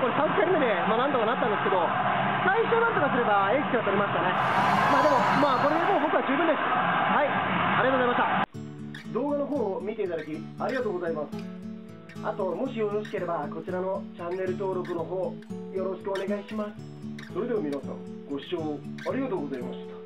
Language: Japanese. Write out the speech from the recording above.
3回目で、なんとかなったんですけど、最初なんとかすれば A 機は取れましたね。でも、これでもう僕は十分です。はい、ありがとうございました。動画の方を見ていただきありがとうございます。あと、もしよろしければこちらのチャンネル登録の方よろしくお願いします。それでは皆さん、ご視聴ありがとうございました。